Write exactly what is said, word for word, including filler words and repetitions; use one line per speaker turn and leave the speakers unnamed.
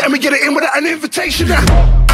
Let me get it in with an invitation now.